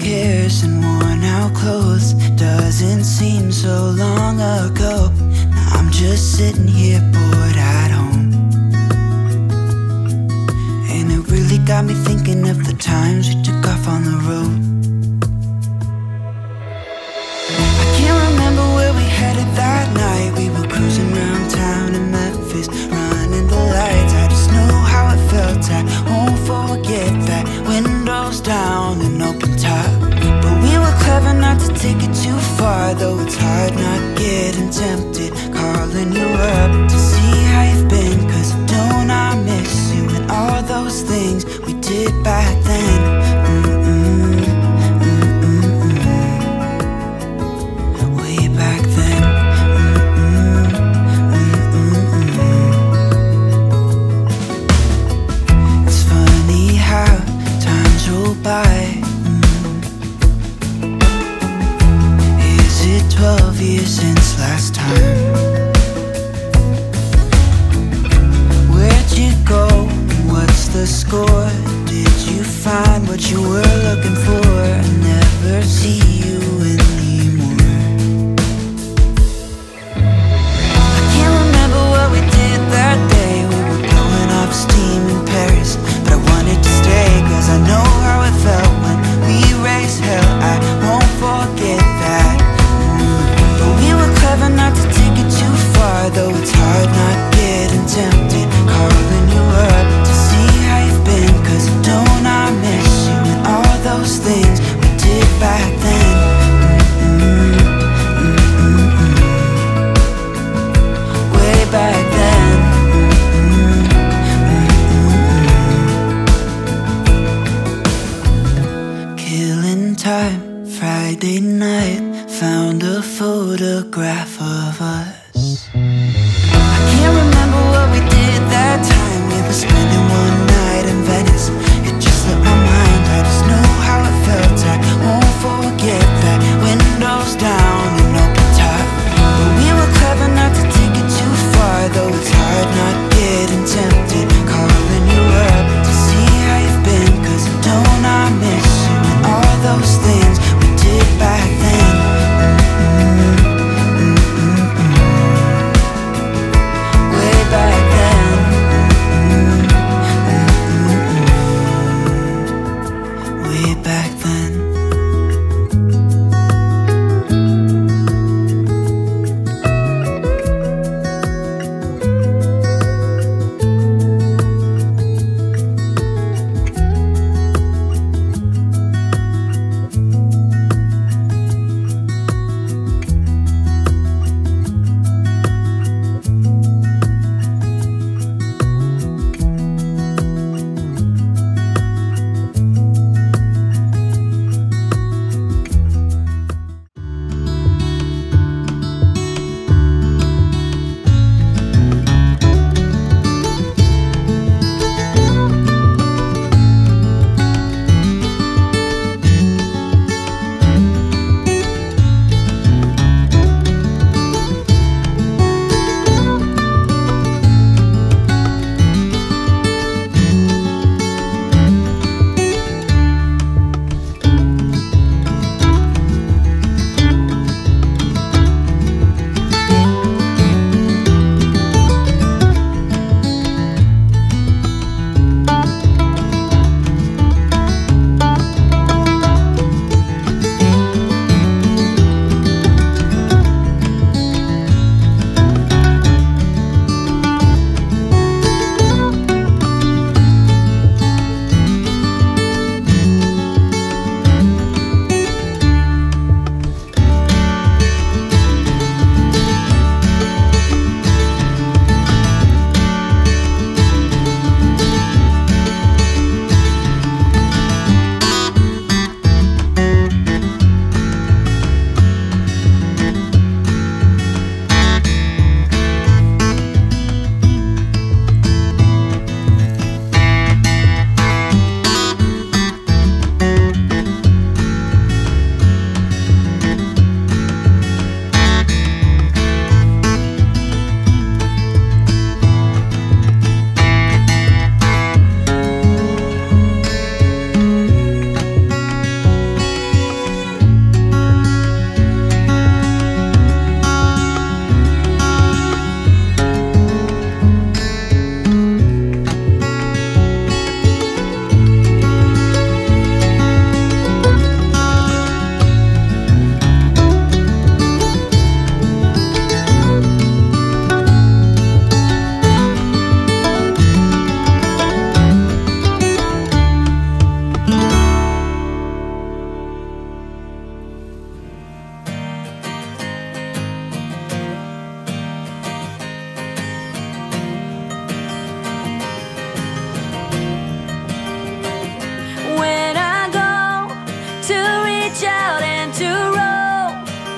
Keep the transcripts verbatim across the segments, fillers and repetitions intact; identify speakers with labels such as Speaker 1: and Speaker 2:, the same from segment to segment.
Speaker 1: hairs and worn out clothes. Doesn't seem so long ago. Now I'm just sitting here bored at home, and it really got me thinking of the times we took off on the road. I can't remember where we headed that night. We were cruising around town in Memphis, running the lights. I just know how it felt. I won't forget that. Windows down and open top. But we were clever not to take it too far, though it's hard not getting tempted. Calling you up to see how you've been, 'cause don't I miss you and all those things we did back then. Mm-mm, mm-mm, way back then. Mm-mm, mm-mm. It's funny how times roll by. Is it twelve years since last time? Where'd you go? What's the score? Did you find what you were looking for? I never see you anymore. I can't remember what we did that day. We were blowing off steam in Paris, but I wanted to stay, 'cause I know how it felt when we raised hell. I won't forget that. Mm. But we were clever not to take it too far, though it's hard not getting tempted. Calling you up to see how you've been, 'cause don't I miss you and all those things we did back then. Mm-mm, mm-mm, way back then. Mm-mm, mm-mm. Killing time, Friday night, found a photograph of us. I can't remember what we did that time. We were spending one night in Venice. It just slipped my mind. I just know how it felt. I won't forget that. Windows down and open top. But we were clever not to take it too far, though it's hard not getting tempted. Calling you up to see how you've been, 'cause don't I miss you and all those things we did back then. Mm-mm, mm-mm. to reach out and to roam.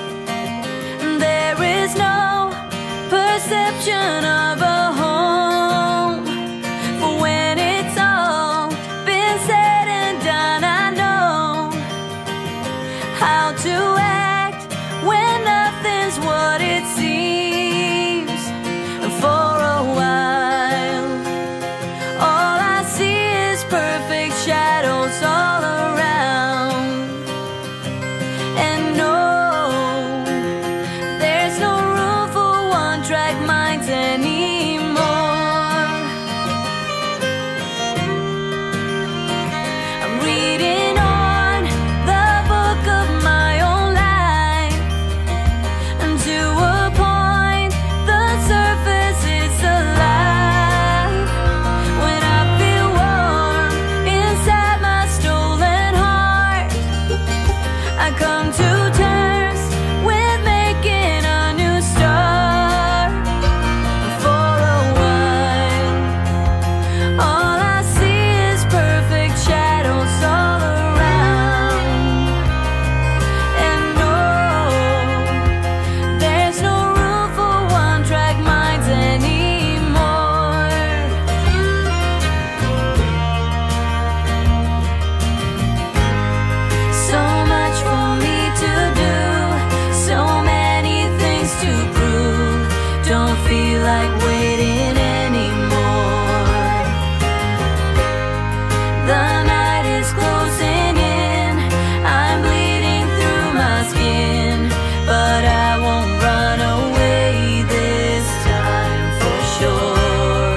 Speaker 1: There is no perception of a home, for when it's all been said and done, I know how to act when nothing's what it seems. And for a while, all I see is perfect shadows all around. And no, there's no room for one-track minds anymore. I'm reading on the book of my own life, and to a point the surface is alive. When I feel warm inside my stolen heart, I come to terms with making a new start. For a while, all I see is perfect shadows all around. And no, there's no room for one-track minds anymore. So much for me to do, so many things to prove. Don't feel like waiting anymore. The night is closing in, I'm bleeding through my skin, but I won't run away this time for sure.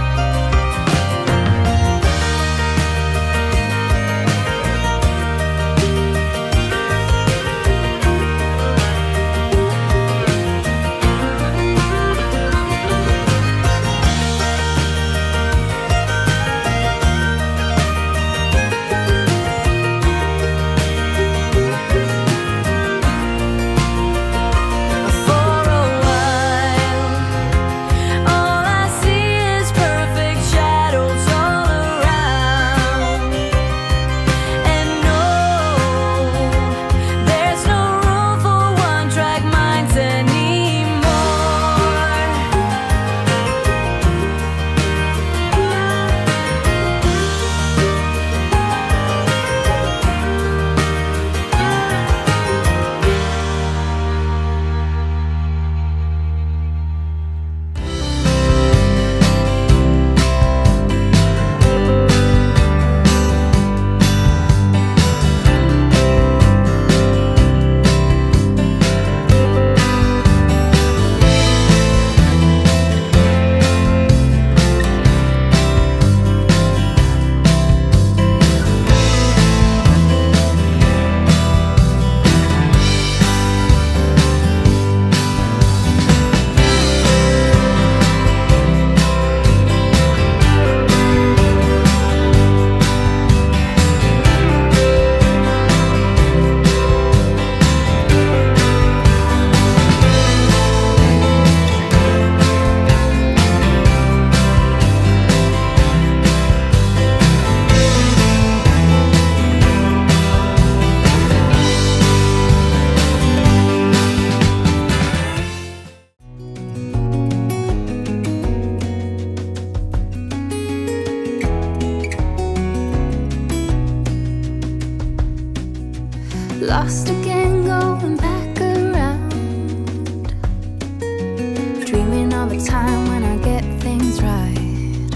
Speaker 1: For a while, all I see is perfect shadows all around. And no, there's no room for one-track minds anymore. Lost again, going back around, dreaming of a time when I get things right.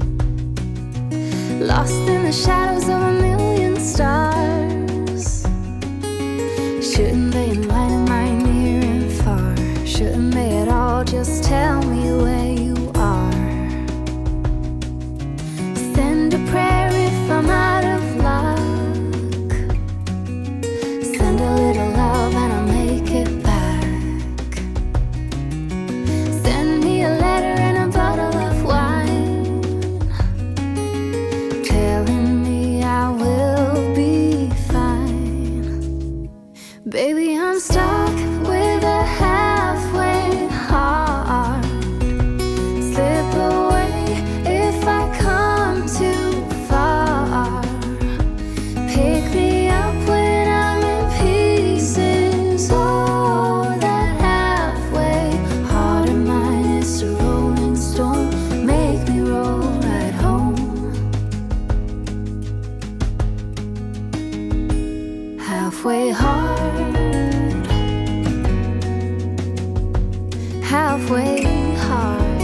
Speaker 1: Lost in the shadows of a million stars. Shouldn't they enlighten my near and far? Shouldn't they at all just tell me where you are? Send a prayer if I'm out of luck. Send a little love and I'll make
Speaker 2: halfway hard, halfway hard.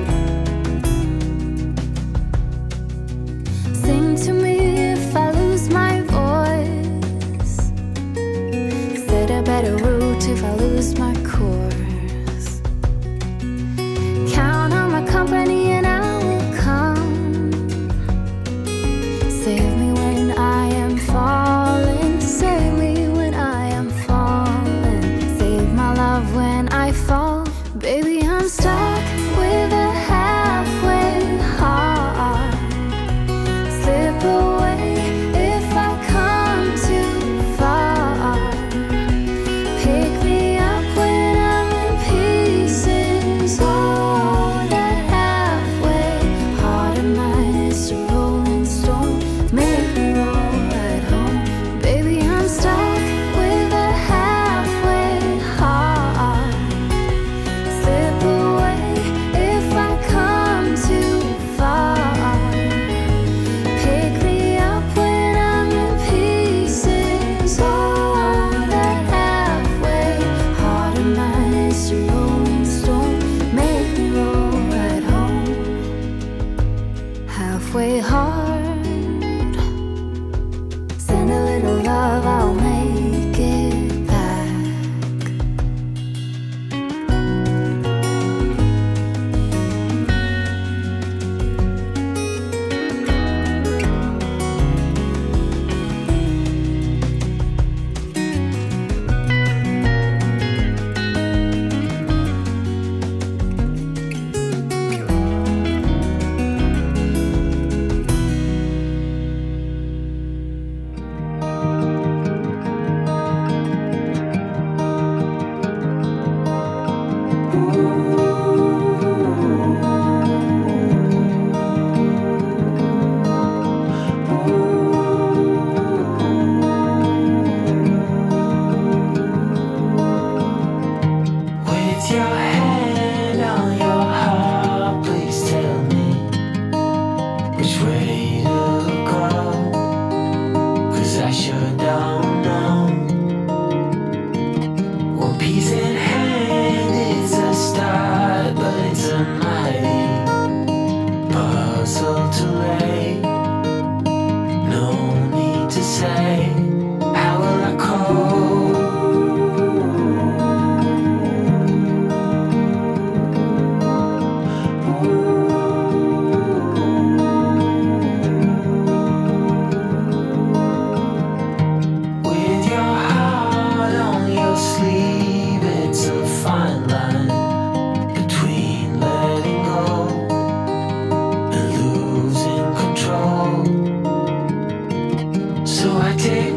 Speaker 2: Sing to me if I lose my voice. Set a better route if I lose my course. Count on my company and I will come. Save me when I am falling. Save me when I am falling. Save my love when I fall. Baby, I'm stuck with a halfway heart. Slip away if I come too far. Pick me up when I'm in pieces. Oh, that halfway heart of mine is a rolling stone. Make me roll right home. Baby, I'm stuck with a halfway heart. Slip away if I come too far. Pick me up when I'm in pieces. Oh, that halfway heart of mine is a rolling stone. Make me roll right home. Halfway hard. Send a little love, I'll make it back.
Speaker 1: With your hand on your heart, please tell me which way to go, 'cause I sure don't know. One piece in hand is a start, but it's a mighty puzzle to lay. No need to say, how will I cope? With your heart on your sleeve, it's a fine line between letting go and losing control. So I take